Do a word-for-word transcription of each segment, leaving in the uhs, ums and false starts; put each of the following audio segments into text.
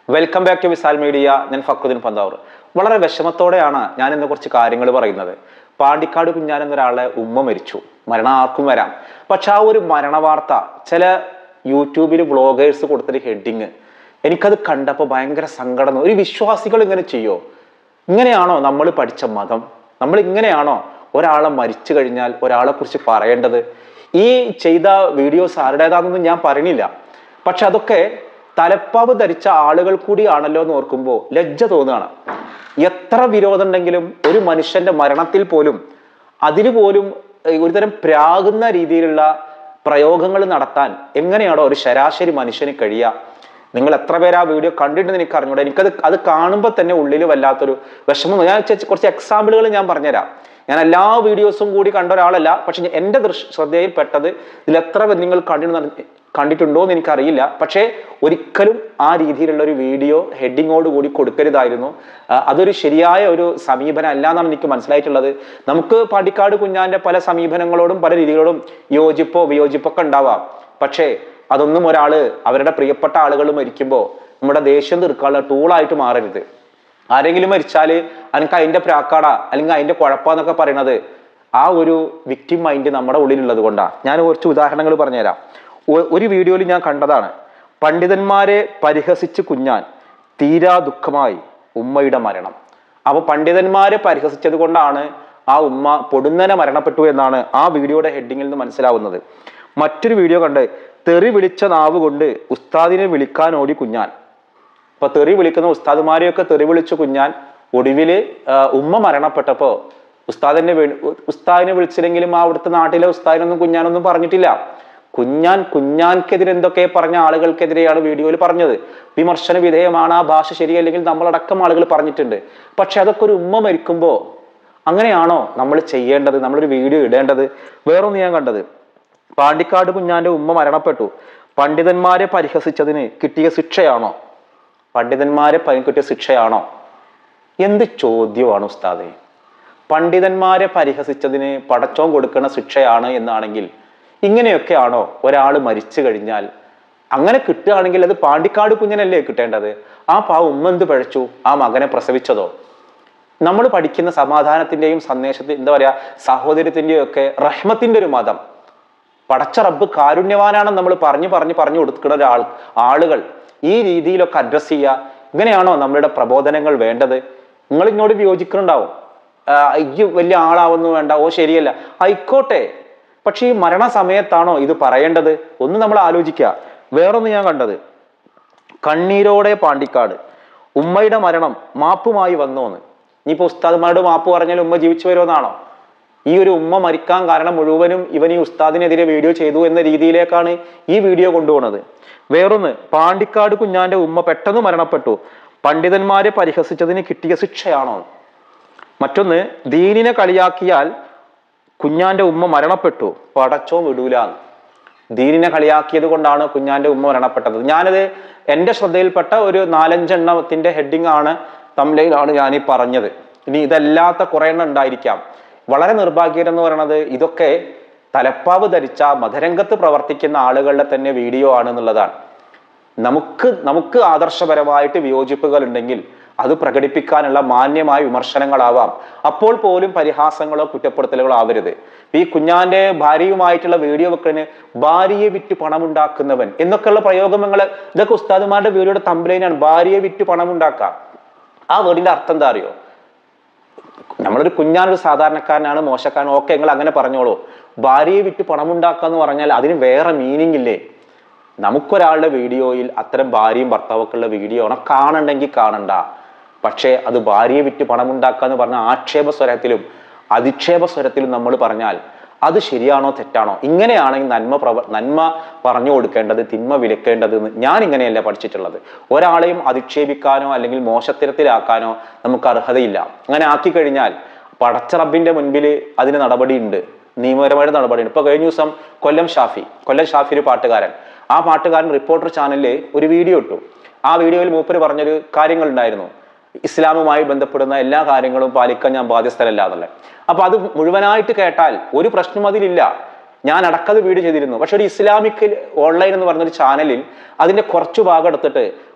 Welcome back to Visal media. ഞാൻ ഫക്രുദ്ദീൻ പന്താവൂർ. വളരെ വിഷമത്തോടെയാണ് ഞാൻ ഇന്ന് കുറച്ച് കാര്യങ്ങൾ പറയുന്നത്. പാണ്ടിക്കാട് കുഞ്ഞാൻ എന്നൊരാളെ ഉമ്മ മരിച്ചു. മരണം ആർക്കും വരാം. പക്ഷെ ആ ഒരു മരണ വാർത്ത ചില യൂട്യൂബിൽ വ്ളോഗേഴ്സ് കൊടുത്തൊരു ഹെഡിങ് എനിക്കത് കണ്ടപ്പോൾ ഭയങ്കര സങ്കടം. ഒരു വിശ്വാസികൾ ഇങ്ങനെ ചെയ്യോ? ഇങ്ങനെയാണോ നമ്മൾ പഠിച്ച മതം? നമ്മൾ ഇങ്ങനെയാണോ ഒരാളെ മരിച്ചു കഴിഞ്ഞാൽ ഒരാളെ കുറിച്ച് പറയേണ്ടത്? ഈ ചെയ്ത വീഡിയോസ് ആരുടേതാണെന്നൊന്നും ഞാൻ പറയണില്ല. പക്ഷെ അതൊക്കെ തലപ്പാവ് ധരിച്ച ആളുകൾ കൂടിയാണല്ലോ എന്ന് ഓർക്കുമ്പോൾ ലജ്ജ തോന്നുകയാണ്. എത്ര വിരോധം ഉണ്ടെങ്കിലും ഒരു മനുഷ്യന്റെ മരണത്തിൽ പോലും അതിന് പോലും ഒരുതരം പ്രാകുന്ന രീതിയിലുള്ള പ്രയോഗങ്ങൾ നടത്താൻ എങ്ങനെയാണോ ഒരു ശരാശരി മനുഷ്യന് കഴിയുക? നിങ്ങൾ എത്ര പേര് ആ വീഡിയോ കണ്ടിട്ടുണ്ടെന്ന് എനിക്ക് അറിഞ്ഞൂടെ. എനിക്കത് അത് കാണുമ്പോൾ തന്നെ ഉള്ളിൽ വല്ലാത്തൊരു വിഷമം. ഞാൻ കുറച്ച് എക്സാമ്പിളുകൾ ഞാൻ പറഞ്ഞുതരാം. ഞാൻ എല്ലാ വീഡിയോസും കൂടി കണ്ട ഒരാളല്ല. പക്ഷെ എൻ്റെ ദൃശ്യ ശ്രദ്ധയിൽപ്പെട്ടത് ഇതിൽ എത്ര പേർ നിങ്ങൾ കണ്ടിട്ട് കണ്ടിട്ടുണ്ടോ എന്ന് എനിക്കറിയില്ല. പക്ഷേ ഒരിക്കലും ആ രീതിയിലുള്ള ഒരു വീഡിയോ ഹെഡിങ്ങോട് കൂടി കൊടുക്കരുതായിരുന്നു. അതൊരു ശരിയായ ഒരു സമീപനം അല്ല എന്നാണ് എനിക്ക് മനസ്സിലായിട്ടുള്ളത്. നമുക്ക് പാണ്ടിക്കാട് കുഞ്ഞാന്റെ പല സമീപനങ്ങളോടും പല രീതികളോടും യോജിപ്പോ വിയോജിപ്പൊക്കെ ഉണ്ടാവാം. പക്ഷേ അതൊന്നും ഒരാള് അവരുടെ പ്രിയപ്പെട്ട ആളുകൾ മരിക്കുമ്പോൾ നമ്മുടെ ദേഷ്യം തീർക്കാനുള്ള ടൂളായിട്ട് മാറരുത്. ആരെങ്കിലും മരിച്ചാല് എനിക്ക് അതിന്റെ പ്രാക്കാട അല്ലെങ്കിൽ അതിന്റെ കുഴപ്പമെന്നൊക്കെ പറയണത് ആ ഒരു വിക്ടിം മൈൻഡ് നമ്മുടെ ഉള്ളിലുള്ളത് കൊണ്ടാണ്. ഞാൻ കുറച്ച് ഉദാഹരണങ്ങൾ പറഞ്ഞുതരാം. ഒരു വീഡിയോയിൽ ഞാൻ കണ്ടതാണ്. പണ്ഡിതന്മാരെ പരിഹസിച്ച് കുഞ്ഞാൻ, തീരാ ദുഃഖമായി ഉമ്മയുടെ മരണം. അപ്പൊ പണ്ഡിതന്മാരെ പരിഹസിച്ചത് കൊണ്ടാണ് ആ ഉമ്മ പൊടുന്നനെ മരണപ്പെട്ടു എന്നാണ് ആ വീഡിയോയുടെ ഹെഡിങ്ങിൽ നിന്ന് മനസ്സിലാവുന്നത്. മറ്റൊരു വീഡിയോ കണ്ട് തെറി വിളിച്ച നാവ് കൊണ്ട് ഉസ്താദിനെ വിളിക്കാൻ ഓടി കുഞ്ഞാൻ. അപ്പൊ തെറി വിളിക്കുന്ന ഉസ്താദുമാരെയൊക്കെ തെറി വിളിച്ചു കുഞ്ഞാൻ. ഒടുവില് ഉമ്മ മരണപ്പെട്ടപ്പോ ഉസ്താദിനെ ഉസ്താദിനെ വിളിച്ചില്ലെങ്കിലും ആ അവിടുത്തെ നാട്ടിലെ ഉസ്താദിനൊന്നും കുഞ്ഞാനൊന്നും പറഞ്ഞിട്ടില്ല. കുഞ്ഞാൻ കുഞ്ഞാൻക്കെതിരെ എന്തൊക്കെ പറഞ്ഞ ആളുകൾക്കെതിരെയാണ് വീഡിയോയിൽ പറഞ്ഞത്. വിമർശന വിധേയമാണ്, ആ ഭാഷ ശരിയല്ലെങ്കിൽ നമ്മളടക്കം ആളുകൾ പറഞ്ഞിട്ടുണ്ട്. പക്ഷെ അതൊക്കെ ഒരു ഉമ്മ മരിക്കുമ്പോ അങ്ങനെയാണോ നമ്മൾ ചെയ്യേണ്ടത്? നമ്മളൊരു വീഡിയോ ഇടേണ്ടത്? വേറൊന്ന് ഞാൻ കണ്ടത്, പാണ്ടിക്കാട് കുഞ്ഞാന്റെ ഉമ്മ മരണപ്പെട്ടു, പണ്ഡിതന്മാരെ പരിഹസിച്ചതിന് കിട്ടിയ ശിക്ഷയാണോ? പണ്ഡിതന്മാരെ കിട്ടിയ ശിക്ഷയാണോ? എന്ത് ചോദ്യമാണ് ഉസ്താദേ? പണ്ഡിതന്മാരെ പരിഹസിച്ചതിന് പടച്ചോൻ കൊടുക്കുന്ന ശിക്ഷയാണ് എന്നാണെങ്കിൽ ഇങ്ങനെയൊക്കെയാണോ ഒരാൾ മരിച്ചു കഴിഞ്ഞാൽ? അങ്ങനെ കിട്ടുകയാണെങ്കിൽ അത് പാണ്ടിക്കാട് കുഞ്ഞനല്ലേ കിട്ടേണ്ടത്? ആ പാ ഉമ്മ എന്ത് പഴച്ചു? ആ മകനെ പ്രസവിച്ചതോ? നമ്മൾ പഠിക്കുന്ന സമാധാനത്തിന്റെയും സന്ദേശത്തിൽ എന്താ പറയാ സഹോദര്യത്തിന്റെയും ഒക്കെ റഹ്മത്തിന്റെ ഒരു മതം, പടച്ച റബ്ബ് കാരുണ്യവാനാണെന്ന് നമ്മൾ പറഞ്ഞു പറഞ്ഞു പറഞ്ഞു കൊടുക്കുന്ന ഒരാൾ ആളുകൾ ഈ രീതിയിലൊക്കെ അഡ്രസ് ചെയ്യുക. ഇങ്ങനെയാണോ നമ്മളുടെ പ്രബോധനങ്ങൾ വേണ്ടത്? നിങ്ങൾ ഇങ്ങോട്ട് വിയോജിക്കുന്നുണ്ടാവും. ഈ വലിയ ആളാവുന്നു വേണ്ട, ഓ ശരിയല്ല, ആയിക്കോട്ടെ. പക്ഷെ ഈ മരണസമയത്താണോ ഇത് പറയേണ്ടത്? ഒന്ന് നമ്മൾ ആലോചിക്കുക. വേറൊന്ന് ഞാൻ കണ്ടത്, കണ്ണീരോടെ പാണ്ടിക്കാട് ഉമ്മയുടെ മരണം മാപ്പുമായി വന്നോന്ന്. ഇനിയിപ്പോ ഉസ്താദ്മാരോട് മാപ്പ് പറഞ്ഞാൽ ഉമ്മ ജീവിച്ചു വരുമെന്നാണോ? ഈ ഒരു ഉമ്മ മരിക്കാൻ കാരണം മുഴുവനും ഇവൻ ഈ ഉസ്താദിനെതിരെ വീഡിയോ ചെയ്തു എന്ന രീതിയിലേക്കാണ് ഈ വീഡിയോ കൊണ്ടുപോകുന്നത്. വേറൊന്ന്, പാണ്ടിക്കാട് കുഞ്ഞാന്റെ ഉമ്മ പെട്ടെന്ന് മരണപ്പെട്ടു, പണ്ഡിതന്മാരെ പരിഹസിച്ചതിന് കിട്ടിയ ശിക്ഷയാണോ? മറ്റൊന്ന്, ദീനിനെ കളിയാക്കിയാൽ കുഞ്ഞാന്റെ ഉമ്മ മരണപ്പെട്ടു, പടച്ചോ വിടൂല. ദീനിനെ കളിയാക്കിയത് കൊണ്ടാണ് കുഞ്ഞാന്റെ ഉമ്മ മരണപ്പെട്ടത്. ഞാനത് എൻ്റെ ശ്രദ്ധയിൽപ്പെട്ട ഒരു നാലഞ്ചെണ്ണത്തിന്റെ ഹെഡിങ് ആണ്, തംബ്നെയിലാണ് ഞാൻ ഈ പറഞ്ഞത്. ഇനി ഇതല്ലാത്ത കുറെ എണ്ണം ഉണ്ടായിരിക്കാം. വളരെ നിർഭാഗ്യം എന്ന് പറയുന്നത് ഇതൊക്കെ തലപ്പാവ് ധരിച്ച മതരംഗത്ത് പ്രവർത്തിക്കുന്ന ആളുകളുടെ തന്നെ വീഡിയോ ആണ് എന്നുള്ളതാണ്. നമുക്ക് നമുക്ക് ആദർശപരമായിട്ട് വിയോജിപ്പുകൾ ഉണ്ടെങ്കിൽ അത് പ്രകടിപ്പിക്കാനുള്ള മാന്യമായ വിമർശനങ്ങളാവാം. അപ്പോൾ പോലും പരിഹാസങ്ങളോ കുറ്റപ്പെടുത്തലുകളോ ആവരുത്. ഈ കുഞ്ഞാന്റെ ഭാര്യയുമായിട്ടുള്ള വീഡിയോ വെക്കുന്നതിന് ഭാര്യയെ വിറ്റ് പണമുണ്ടാക്കുന്നവൻ എന്നൊക്കെയുള്ള പ്രയോഗങ്ങൾ, ഇതൊക്കെ ഉസ്താദുമാരുടെ വീഡിയോയുടെ തംബ്നെയിലാണ്. ഭാര്യയെ വിറ്റ് പണമുണ്ടാക്കാം. ആ വേർഡിന്റെ അർത്ഥം എന്താ അറിയോ? നമ്മളൊരു കുഞ്ഞാനൊരു സാധാരണക്കാരനാണ്, മോശക്കാരൻ, ഓക്കെ, നിങ്ങൾ അങ്ങനെ പറഞ്ഞോളൂ. ഭാര്യയെ വിറ്റ് പണമുണ്ടാക്കുക എന്ന് പറഞ്ഞാൽ അതിന് വേറെ മീനിങ് ഇല്ലേ? നമുക്കൊരാളുടെ വീഡിയോയിൽ അത്തരം ഭാര്യയും ഭർത്താവൊക്കെ ഉള്ള വീഡിയോ ആണ് കാണണ്ടെങ്കിൽ കാണണ്ട. പക്ഷേ അത് ഭാര്യയെ വിറ്റ് പണമുണ്ടാക്കുക എന്ന് പറഞ്ഞ ആക്ഷേപ സ്വരത്തിലും അധിക്ഷേപ സ്വരത്തിലും നമ്മൾ പറഞ്ഞാൽ അത് ശരിയാണോ തെറ്റാണോ? ഇങ്ങനെയാണെങ്കിൽ നന്മ പ്രവ നന്മ പറഞ്ഞു കൊടുക്കേണ്ടത്, തിന്മ വിലക്കേണ്ടത് ഞാൻ ഇങ്ങനെയല്ല പഠിച്ചിട്ടുള്ളത്. ഒരാളെയും അധിക്ഷേപിക്കാനോ അല്ലെങ്കിൽ മോശത്തരത്തിലാക്കാനോ നമുക്ക് അർഹതയില്ല. അങ്ങനെ ആക്കി കഴിഞ്ഞാൽ പടച്ച റബ്ബിന്റെ മുൻപിൽ അതിന് നടപടിയുണ്ട്, നിയമപരമായ നടപടിയുണ്ട്. ഇപ്പൊ കഴിഞ്ഞ ദിവസം കൊല്ലം ഷാഫി കൊല്ലം ഷാഫി ഒരു പാട്ടുകാരൻ, ആ പാട്ടുകാരൻ റിപ്പോർട്ടർ ചാനലിൽ ഒരു വീഡിയോ ഇട്ടു. ആ വീഡിയോയിൽ മൂപ്പര് പറഞ്ഞൊരു കാര്യങ്ങൾ ഉണ്ടായിരുന്നു, ഇസ്ലാമുമായി ബന്ധപ്പെടുന്ന എല്ലാ കാര്യങ്ങളും പാലിക്കാൻ ഞാൻ ബാധ്യസ്ഥരല്ല എന്നുള്ളത്. അപ്പൊ അത് മുഴുവനായിട്ട് കേട്ടാൽ ഒരു പ്രശ്നം അതിലില്ല. ഞാൻ അടക്കത് വീഡിയോ ചെയ്തിരുന്നു. പക്ഷെ ഒരു ഇസ്ലാമിക് ഓൺലൈൻ എന്ന് പറഞ്ഞൊരു ചാനലിൽ അതിന്റെ കുറച്ചു ഭാഗം എടുത്തിട്ട്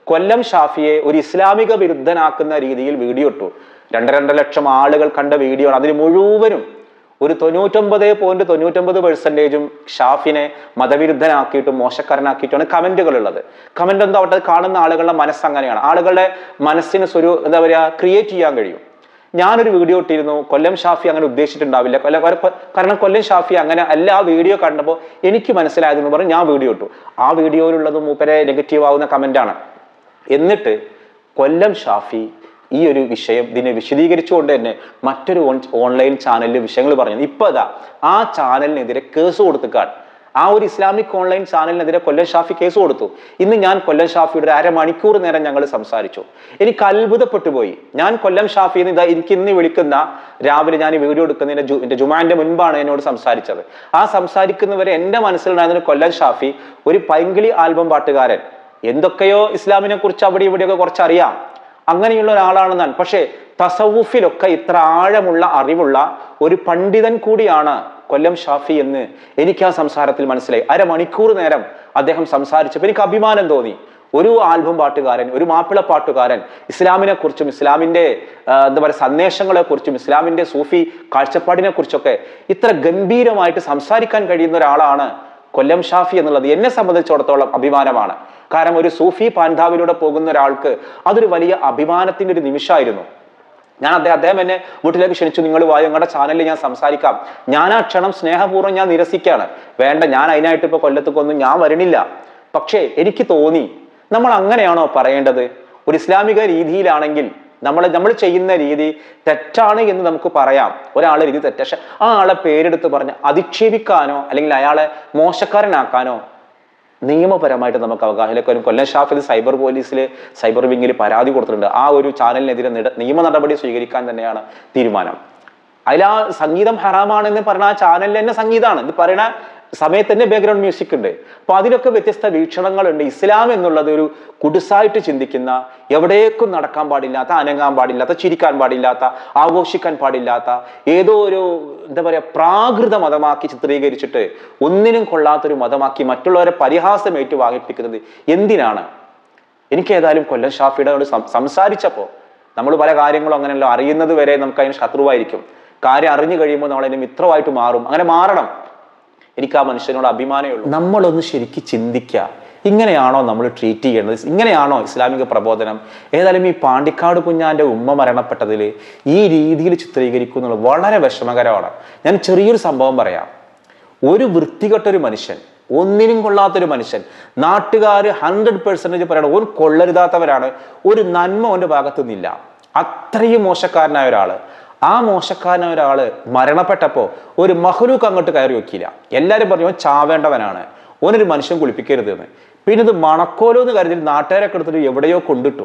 കൊല്ലം ഷാഫിയെ ഒരു ഇസ്ലാമിക വിരുദ്ധനാക്കുന്ന രീതിയിൽ വീഡിയോ ഇട്ടു. രണ്ട് രണ്ടര ലക്ഷം ആളുകൾ കണ്ട വീഡിയോ ആണ്. അതിന് മുഴുവനും ഒരു തൊണ്ണൂറ്റൊമ്പത് പോയിന്റ് തൊണ്ണൂറ്റൊമ്പത് പെർസെന്റേജും ഷാഫിനെ മതവിരുദ്ധനാക്കിയിട്ടും മോശക്കാരനാക്കിയിട്ടുമാണ് കമന്റുകൾ ഉള്ളത്. കമന്റ് എന്താ അവിടെ കാണുന്ന ആളുകളുടെ മനസ്സ് അങ്ങനെയാണ്. ആളുകളുടെ മനസ്സിന് സ്വരു എന്താ പറയുക ക്രിയേറ്റ് ചെയ്യാൻ കഴിയും. ഞാനൊരു വീഡിയോ ഇട്ടിരുന്നു, കൊല്ലം ഷാഫി അങ്ങനെ ഉദ്ദേശിച്ചിട്ടുണ്ടാവില്ല, കൊല്ലം കാരണം കൊല്ലം ഷാഫി അങ്ങനെ അല്ല. ആ വീഡിയോ കണ്ടപ്പോൾ എനിക്ക് മനസ്സിലായതെന്ന് പറഞ്ഞ് ഞാൻ വീഡിയോ ഇട്ടു. ആ വീഡിയോയിലുള്ളത് മൂപ്പരെ നെഗറ്റീവ് ആവുന്ന കമന്റാണ്. എന്നിട്ട് കൊല്ലം ഷാഫി ഈ ഒരു വിഷയം ഇതിനെ വിശദീകരിച്ചുകൊണ്ട് തന്നെ മറ്റൊരു ഓൺലൈൻ ചാനലിൽ വിഷയങ്ങൾ പറഞ്ഞു. ഇപ്പൊ അതാ ആ ചാനലിനെതിരെ കേസ് കൊടുത്തുക്കാണ്. ആ ഒരു ഇസ്ലാമിക് ഓൺലൈൻ ചാനലിനെതിരെ കൊല്ലം ഷാഫി കേസ് കൊടുത്തു. ഇന്ന് ഞാൻ കൊല്ലം ഷാഫിയുടെ ഒരു അരമണിക്കൂർ നേരം ഞങ്ങൾ സംസാരിച്ചു. എനിക്ക് അത്ഭുതപ്പെട്ടു പോയി. ഞാൻ കൊല്ലം ഷാഫി ഇതാ എനിക്ക് ഇന്ന് വിളിക്കുന്ന രാവിലെ ഞാൻ ഈ വീഡിയോ എടുക്കുന്നതിന്റെ ജു എന്റെ ജുമാന്റെ മുൻപാണ് എന്നോട് സംസാരിച്ചത്. ആ സംസാരിക്കുന്നവരെ എന്റെ മനസ്സിലുണ്ടായിരുന്ന കൊല്ലം ഷാഫി ഒരു പൈങ്കിളി ആൽബം പാട്ടുകാരൻ, എന്തൊക്കെയോ ഇസ്ലാമിനെ കുറിച്ച് അവിടെ ഇവിടെയൊക്കെ കുറച്ചറിയാം, അങ്ങനെയുള്ള ഒരാളാണെന്നാണ്. പക്ഷേ തസവുഫിലൊക്കെ ഇത്ര ആഴമുള്ള അറിവുള്ള ഒരു പണ്ഡിതൻ കൂടിയാണ് കൊല്ലം ഷാഫി എന്ന് എനിക്ക് ആ സംസാരത്തിൽ മനസ്സിലായി. അരമണിക്കൂർ നേരം അദ്ദേഹം സംസാരിച്ചപ്പോൾ എനിക്ക് അഭിമാനം തോന്നി. ഒരു ആൽബം പാട്ടുകാരൻ, ഒരു മാപ്പിള പാട്ടുകാരൻ ഇസ്ലാമിനെ കുറിച്ചും ഇസ്ലാമിന്റെ എന്താ പറയുക സന്ദേശങ്ങളെ കുറിച്ചും ഇസ്ലാമിന്റെ സൂഫി കാഴ്ചപ്പാടിനെ കുറിച്ചൊക്കെ ഇത്ര ഗംഭീരമായിട്ട് സംസാരിക്കാൻ കഴിയുന്ന ഒരാളാണ് കൊല്ലം ഷാഫി എന്നുള്ളത് എന്നെ സംബന്ധിച്ചിടത്തോളം അഭിമാനമാണ്. കാരണം ഒരു സൂഫി പാന്താവിലൂടെ പോകുന്ന ഒരാൾക്ക് അതൊരു വലിയ അഭിമാനത്തിന്റെ ഒരു നിമിഷമായിരുന്നു. ഞാൻ അദ്ദേഹം അദ്ദേഹം എന്നെ വീട്ടിലേക്ക് ക്ഷണിച്ചു, നിങ്ങൾ വായു ഞങ്ങളുടെ ചാനലിൽ ഞാൻ സംസാരിക്കാം. ഞാൻ ആ ക്ഷണം സ്നേഹപൂർവ്വം ഞാൻ നിരസിക്കുകയാണ്. വേണ്ട, ഞാൻ അതിനായിട്ട് ഇപ്പൊ കൊല്ലത്തേക്കൊന്നും ഞാൻ വരണില്ല. പക്ഷേ എനിക്ക് തോന്നി നമ്മൾ അങ്ങനെയാണോ പറയേണ്ടത്? ഒരു ഇസ്ലാമിക രീതിയിലാണെങ്കിൽ നമ്മൾ നമ്മൾ ചെയ്യുന്ന രീതി തെറ്റാണ് എന്ന് നമുക്ക് പറയാം. ഒരാളെ രീതി തെറ്റ, പക്ഷെ ആ ആളെ പേരെടുത്ത് പറഞ്ഞ് അധിക്ഷേപിക്കാനോ അല്ലെങ്കിൽ അയാളെ മോശക്കാരനാക്കാനോ നിയമപരമായിട്ട് നമുക്ക് അവകാശം. കൊല്ലം ഷാഫി സൈബർ പോലീസിൽ സൈബർ വിങ്ങിൽ പരാതി കൊടുത്തിട്ടുണ്ട്. ആ ഒരു ചാനലിനെതിരെ നിയമ നടപടി സ്വീകരിക്കാൻ തന്നെയാണ് തീരുമാനം. അതിൽ ആ സംഗീതം ഹറാമാണെന്ന് പറഞ്ഞ ആ ചാനലിൽ തന്നെ സംഗീതമാണ് ഇത് പറയണ സമയത്ത് തന്നെ ബാക്ക്ഗ്രൗണ്ട് മ്യൂസിക് ഉണ്ട്. അപ്പൊ അതിലൊക്കെ വ്യത്യസ്ത വീക്ഷണങ്ങളുണ്ട്. ഇസ്ലാം എന്നുള്ളത് ഒരു കുടുസായിട്ട് ചിന്തിക്കുന്ന, എവിടേക്കും നടക്കാൻ പാടില്ലാത്ത, അനങ്ങാൻ പാടില്ലാത്ത, ചിരിക്കാൻ പാടില്ലാത്ത, ആഘോഷിക്കാൻ പാടില്ലാത്ത ഏതോ ഒരു എന്താ പറയാ പ്രാകൃത മതമാക്കി ചിത്രീകരിച്ചിട്ട് ഒന്നിനും കൊള്ളാത്തൊരു മതമാക്കി മറ്റുള്ളവരെ പരിഹാസം ഏറ്റുവാങ്ങിപ്പിക്കുന്നത് എന്തിനാണ്? എനിക്ക് ഏതായാലും കൊല്ലം ഷാഫിയുടെ സംസാരിച്ചപ്പോൾ നമ്മൾ പല കാര്യങ്ങളും അങ്ങനെയല്ലോ അറിയുന്നത് വരെ നമുക്ക് അതിന് ശത്രുവായിരിക്കും. കാര്യം അറിഞ്ഞു കഴിയുമ്പോൾ നമ്മൾ അതിന് മിത്രമായിട്ട് മാറും. അങ്ങനെ മാറണം. എനിക്ക് ആ മനുഷ്യനോട് അഭിമാനമേ ഉള്ളൂ. നമ്മളൊന്ന് ശരിക്കും ചിന്തിക്കുക, ഇങ്ങനെയാണോ നമ്മൾ ട്രീറ്റ് ചെയ്യേണ്ടത്? ഇങ്ങനെയാണോ ഇസ്ലാമിക പ്രബോധനം? ഏതായാലും ഈ പാണ്ടിക്കാട് കുഞ്ഞാന്റെ ഉമ്മ മരണപ്പെട്ടതിൽ ഈ രീതിയിൽ ചിത്രീകരിക്കുന്നുള്ളത് വളരെ വിഷമകരമാണ്. ഞാൻ ചെറിയൊരു സംഭവം പറയാം. ഒരു വൃത്തികെട്ടൊരു മനുഷ്യൻ, ഒന്നിനും കൊള്ളാത്തൊരു മനുഷ്യൻ, നാട്ടുകാർ ഹൺഡ്രഡ് പെർസെൻറ്റേജ് പറയണം ഒരു കൊള്ളരുതാത്തവരാണ്, ഒരു നന്മ അവൻ്റെ ഭാഗത്തു നിന്നില്ല, അത്രയും മോശക്കാരനായ ഒരാള്. ആ മോശക്കാരനായ ഒരാള് മരണപ്പെട്ടപ്പോ ഒരു മഹ്ലൂക്ക് അങ്ങോട്ട് കയറി വെക്കില്ല. എല്ലാരും പറഞ്ഞു ഓൻ ചാവേണ്ടവനാണ്, ഓനൊരു മനുഷ്യൻ കുളിപ്പിക്കരുത് എന്ന്. പിന്നെ ഇത് മണക്കോലോ എന്ന് കരുതി നാട്ടുകാരൊക്കെ എടുത്തിട്ട് എവിടെയോ കൊണ്ടിട്ടു.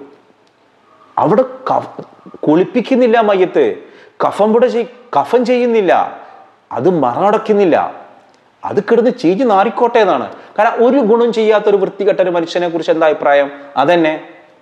അവിടെ കുളിപ്പിക്കുന്നില്ല മയ്യത്ത്, കഫം കൂടെ കഫൻ ചെയ്യുന്നില്ല, അത് മറടക്കുന്നില്ല, അത് കിടന്ന് ചീഞ്ഞ് നാറിക്കോട്ടെ എന്നാണ്. കാരണം ഒരു ഗുണം ചെയ്യാത്തൊരു വൃത്തികെട്ട ഒരു മനുഷ്യനെ കുറിച്ച് എന്താ അഭിപ്രായം? അതന്നെ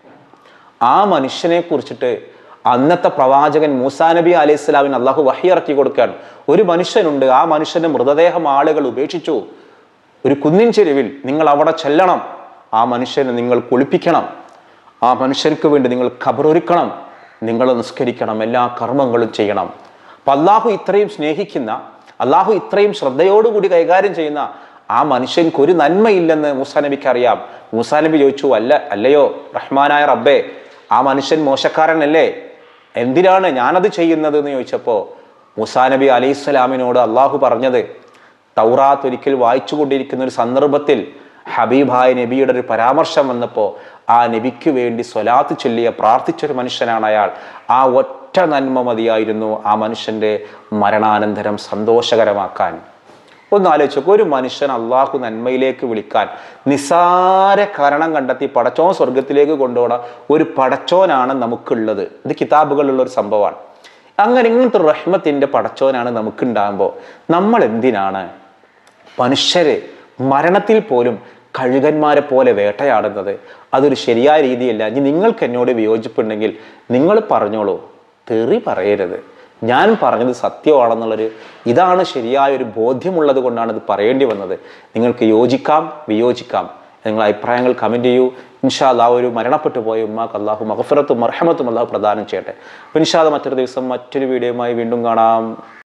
ആ മനുഷ്യനെ കുറിച്ചിട്ട് അന്നത്തെ പ്രവാചകൻ മൂസാ നബി അലൈഹി സ്വലാമിന് അള്ളാഹു വഹി ഇറക്കി കൊടുക്കുകയാണ്. ഒരു മനുഷ്യനുണ്ട്, ആ മനുഷ്യന്റെ മൃതദേഹം ആളുകൾ ഉപേക്ഷിച്ചു, ഒരു കുന്നിൻ ചെരുവിൽ നിങ്ങൾ അവിടെ ചെല്ലണം, ആ മനുഷ്യനെ നിങ്ങൾ കുളിപ്പിക്കണം, ആ മനുഷ്യർക്ക് വേണ്ടി നിങ്ങൾ ഖബറൊരുക്കണം, നിങ്ങൾ നിസ്കരിക്കണം, എല്ലാ കർമ്മങ്ങളും ചെയ്യണം. അപ്പൊ അള്ളാഹു ഇത്രയും സ്നേഹിക്കുന്ന, അള്ളാഹു ഇത്രയും ശ്രദ്ധയോടുകൂടി കൈകാര്യം ചെയ്യുന്ന ആ മനുഷ്യൻക്ക് ഒരു നന്മയില്ലെന്ന് മൂസാ നബിക്ക് അറിയാം. മൂസാ നബി ചോദിച്ചു, അല്ല അല്ലയോ റഹ്മാനായ റബ്ബേ, ആ മനുഷ്യൻ മോശക്കാരനല്ലേ, എന്തിനാണ് ഞാനത് ചെയ്യുന്നത് എന്ന് ചോദിച്ചപ്പോ മൂസാ നബി അലൈഹി സ്വലാമിനോട് അള്ളാഹു പറഞ്ഞത്, തൗറാത്ത് ഒരിക്കൽ വായിച്ചു കൊണ്ടിരിക്കുന്ന ഒരു സന്ദർഭത്തിൽ ഹബീബായ നബിയുടെ ഒരു പരാമർശം വന്നപ്പോ ആ നബിക്ക് വേണ്ടി സ്വലാത്ത് ചൊല്ലിയ പ്രാർത്ഥിച്ചൊരു മനുഷ്യനാണ് അയാൾ. ആ ഒറ്റ നന്മ മതിയായിരുന്നു ആ മനുഷ്യന്റെ മരണാനന്തരം സന്തോഷകരമാക്കാൻ. ഒന്ന് ആലോചിച്ചു, ഒരു മനുഷ്യൻ അള്ളാഹു നന്മയിലേക്ക് വിളിക്കാൻ നിസാര കാരണം കണ്ടെത്തി പടച്ചോൻ സ്വർഗത്തിലേക്ക് കൊണ്ടുപോണ ഒരു പടച്ചോനാണ് നമുക്കുള്ളത്. ഇത് കിതാബുകളിലുള്ള ഒരു സംഭവമാണ്. അങ്ങനെ ഇങ്ങനത്തെ റഹ്മത്തിന്റെ പടച്ചോനാണ് നമുക്കുണ്ടാകുമ്പോൾ നമ്മൾ എന്തിനാണ് മനുഷ്യരെ മരണത്തിൽ പോലും കഴുകന്മാരെ പോലെ വേട്ടയാടുന്നത്? അതൊരു ശരിയായ രീതിയല്ല. ഇനി നിങ്ങൾക്ക് എന്നോട് വിയോജിപ്പുണ്ടെങ്കിൽ നിങ്ങൾ പറഞ്ഞോളൂ, തെറി പറയരുത്. ഞാൻ പറഞ്ഞത് സത്യമാണെന്നുള്ളൊരു ഇതാണ് ശരിയായ ഒരു ബോധ്യമുള്ളത് കൊണ്ടാണ് ഇത് പറയേണ്ടി വന്നത്. നിങ്ങൾക്ക് യോജിക്കാം, വിയോജിക്കാം. നിങ്ങൾ അഭിപ്രായങ്ങൾ കമൻറ്റ് ചെയ്യൂ. ഇൻഷാ അല്ലാഹ് ഒരു മരണപ്പെട്ടു പോയ ഉമ്മാക്ക് അല്ലാഹു മഗ്ഫിറത്തും മർഹമത്തും അല്ലാഹു പ്രദാനം ചെയ്യട്ടെ. ഇൻഷാ അല്ലാഹ് മറ്റൊരു ദിവസം മറ്റൊരു വീഡിയോയുമായി വീണ്ടും കാണാം.